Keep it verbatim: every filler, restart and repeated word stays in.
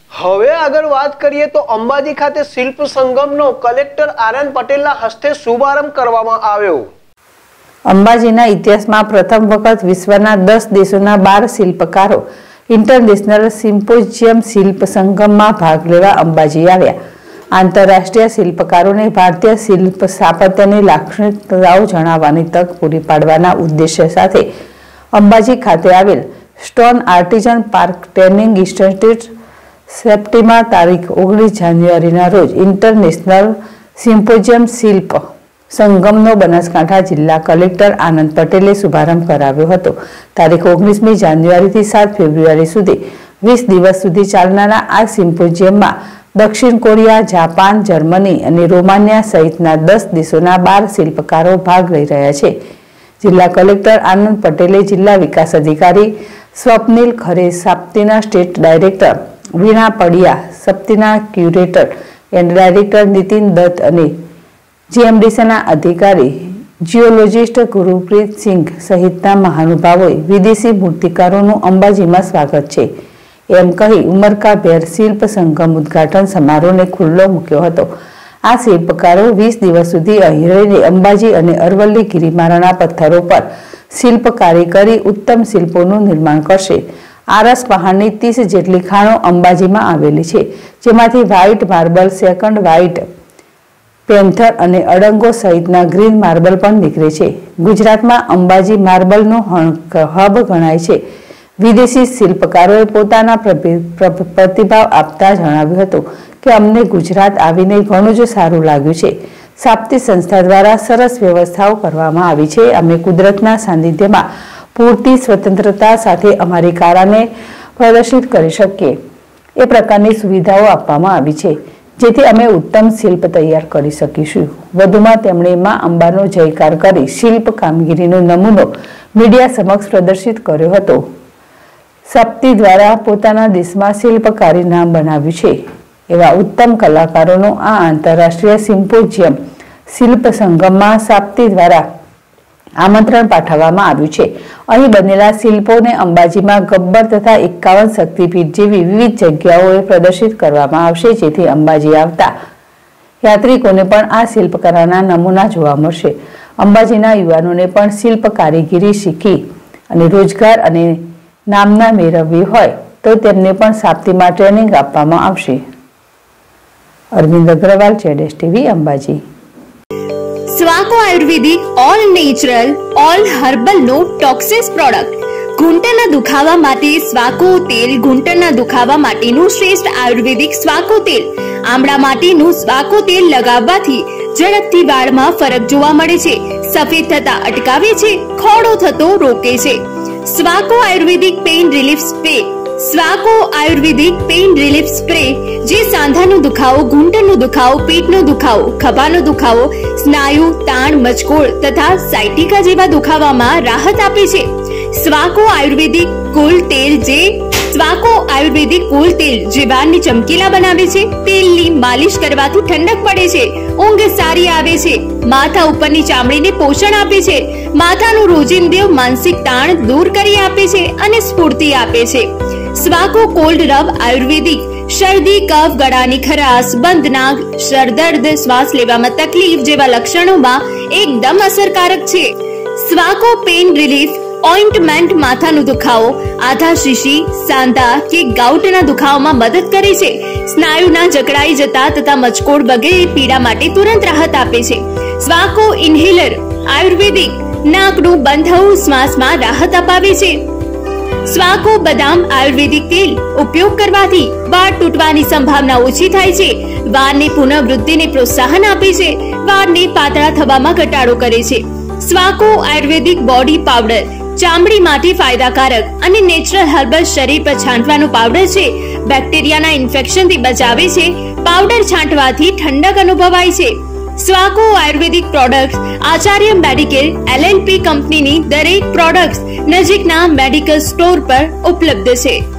હવે આગળ વાત કરીએ તો અંબાજી ખાતે શિલ્પ સંગમનો કલેક્ટર આનંદ પટેલના હસ્તે શુભારંભ કરવામાં આવ્યો। અંબાજીના ઇતિહાસમાં પ્રથમ વખત વિશ્વના દસ દેશોના બાર શિલ્પકારો ઇન્ટરનેશનલ સિમ્પોઝિયમ શિલ્પ સંગમમાં ભાગ લેવા અંબાજી આવ્યા। આંતરરાષ્ટ્રીય શિલ્પકારોને ભારતીય શિલ્પ સ્થાપત્યની લાક્ષણિકતાઓ જણાવવાની તક પૂરી પાડવાના ઉદ્દેશ્ય સાથે અંબાજી ખાતે આવેલ stone artisan park training institute September તારીખ ઓગણીસ જાન્યુઆરીના રોજ ઇન્ટરનેશનલ સિમ્પોઝિયમ શિલ્પ સંગમનો બનાસકાંઠા જિલ્લા કલેક્ટર આનંદ પટેલે શુભારંભ કરાવ્યો હતો। તારીખ ઓગણીસમી જાન્યુઆરીથી સાત ફેબ્રુઆરી સુધી વીસ દિવસ સુધી ચાલનારા આ સિમ્પોઝિયમમાં દક્ષિણ કોરિયા, જાપાન, જર્મની અને રોમાનિયા સહિતના દસ દેશોના બાર શિલ્પકારો ભાગ લઈ રહ્યા છે। જિલ્લા કલેક્ટર આનંદ પટેલે જિલ્લા વિકાસ અધિકારી સ્વપ્નિલ ખરે, સાપ્તીના સ્ટેટ ડાયરેક્ટર વીણા પડિયા, સપ્તીના curator and director Nitin Dutt અને જીએમડીસીના અધિકારી જીઓલોજિસ્ટ ગુરુપ્રીત સિંઘ સહિતના મહાનુભાવોએ વિદેશી મૂર્તિકારોનું અંબાજીમાં સ્વાગત છે એમ કહી ઉમરકાભેર શિલ્પ સંગમ ઉદ્ઘાટન સમારોહને ખુલ્લો મૂક્યો હતો। આ શિલ્પકારો વીસ દિવસ સુધી અહીં રહીને અંબાજી અને અરવલ્લી ગિરિમાળાના પથ્થરો પર શિલ્પકારી કરી ઉત્તમ શિલ્પોનું નિર્માણ કરશે। આરસ પહાડની ત્રીસ જેટલી ખાણો અંબાજીમાં આવેલી છે, જેમાંથી white marble, second white panther અને અડંગો સહિતના ગ્રીન માર્બલ પણ નીકળે છે। ગુજરાતમાં અંબાજી માર્બલનો હબ ગણાય છે। વિદેશી શિલ્પકારોએ પોતાના પ્રતિભાવ આપતા જણાવ્યું હતું કે અમને ગુજરાત આવીને ઘણું જ સારું લાગ્યું છે। સાપ્તી સંસ્થા દ્વારા સરસ વ્યવસ્થાઓ કરવામાં આવી છે। અમે કુદરતના સાનિધ્યમાં પૂરતી સ્વતંત્રતા સાથે અમારી કળાને પ્રદર્શિત કરી શકીએ એ પ્રકારની સુવિધાઓ આપવામાં આવી છે, જેથી અમે ઉત્તમ શિલ્પ તૈયાર કરી શકીશું। વધુમાં તેમણે માં અંબાનો જયકાર કરી શિલ્પ કામગીરીનો નમૂનો મીડિયા સમક્ષ પ્રદર્શિત કર્યો હતો। સપ્તી દ્વારા પોતાના દેશમાં શિલ્પકારી નામ બનાવ્યું છે એવા ઉત્તમ કલાકારોનો આ આંતરરાષ્ટ્રીય સિમ્પોઝિયમ શિલ્પ સંગમમાં સપ્તી દ્વારા આમંત્રણ પાઠવવામાં આવ્યું છે। અહીં બનેલા શિલ્પોને અંબાજીમાં ગબ્બર તથા એકાવન શક્તિપીઠ જેવી વિવિધ જગ્યાઓએ પ્રદર્શિત કરવામાં આવશે, જેથી અંબાજી આવતા યાત્રિકોને પણ આ શિલ્પકલાના નમૂના જોવા મળશે। અંબાજીના યુવાનોને પણ શિલ્પ કારીગીરી શીખી અને રોજગાર અને નામના મેળવવી હોય તો તેમને પણ સાપ્તીમાં ટ્રેનિંગ આપવામાં આવશે। અરવિંદ અગ્રવાલ, જેડેશ TV, Ambaji. Swaco ayurvedic all natural all herbal no toxins product ઘૂંટણના દુખાવા માટે સ્વાકો તેલ ઘૂંટણના દુખાવા માટેનું શ્રેષ્ઠ આયુર્વેદિક સ્વાકો તેલ આમળા માટેનું સ્વાકો તેલ લગાવવાથી ઝડપથી વાળમાં ફરક જોવા મળે છે, સફેદ થતા અટકાવે છે, ખોડો થતો રોકે છે। Swaco ayurvedic pain relief spray Swaco ayurvedic pain relief spray જે સાંધાનો દુખાવો, ઘૂંટણનો દુખાવો, પેટનો દુખાવો, ખભાનો દુખાવો, સ્નાયુ તાણ, મચકોડ તથા સાયટિકા જેવા દુખાવામાં રાહત આપે છે। સ્વાકો આયુર્વેદિક કુલ તેલ જે સ્વાકો આયુર્વેદિક કુલ તેલ જે વાળને ચમકીલા બનાવે છે। તેલની માલિશ કરવાથી ઠંડક પડે છે, ઊંઘ સારી આવે છે, માથા ઉપરની ચામડીને પોષણ આપે છે, માથાનું રોજિંદુ માનસિક તાણ દૂર કરી આપે છે અને સ્ફૂર્તિ આપે છે। સ્વાકો કોલ્ડ રબ આયુર્વેદિક શરદી, કફ, ગળાની ખરાશ, બંધ નાક, સરદર્દ, શ્વાસ લેવામાં તકલીફ જેવા લક્ષણોમાં એકદમ અસરકારક છે। સ્વાકો પેઇન રિલીફ ઓઇન્ટમેન્ટ માથાનો દુખાવો, આધા શીશી, સાંધા કે ગાઉટના દુખાવામાં મદદ કરે છે, સ્નાયુના જકડાઈ જતા તથા મચકોડ વગેરે પીડા માટે તુરંત રાહત આપે છે। સ્વાકો ઇન્હેલર આયુર્વેદિક નાકનું બંધ થવું શ્વાસમાં રાહત અપાવે છે। સ્વાકો બદામ આયુર્વેદિક તેલ ઉપયોગ કરવાથી વાળ તૂટવાની સંભાવના ઓછી થાય છે, વાળની પુનઃવૃદ્ધિને પ્રોત્સાહન આપે છે, વાળને પાતળા થવામાં ઘટાડો કરે છે। સ્વાકો આયુર્વેદિક બોડી પાવડર ચામડી માટે ફાયદાકારક અને નેચરલ હર્બલ શરીર પર છાંટવાનો પાવડર છે, બેક્ટેરિયાના ઇન્ફેક્શનથી બચાવે છે, પાવડર છાંટવાથી ઠંડક અનુભવાય છે। Swaco ayurvedic products Acharya medical LLP કંપનીની દરેક પ્રોડક્ટ્સ નજીકના મેડિકલ સ્ટોર પર ઉપલબ્ધ છે।